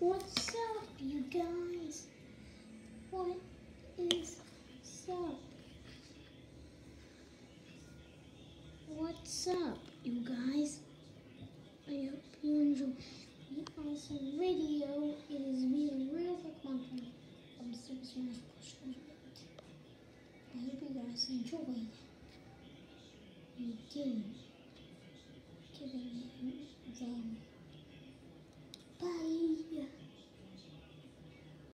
What's up, you guys? What is up? What's up, you guys? I hope you enjoy the awesome video. It is being real quick content from Super Smash Bros. Ultimate. I hope you guys enjoyed the game, giving them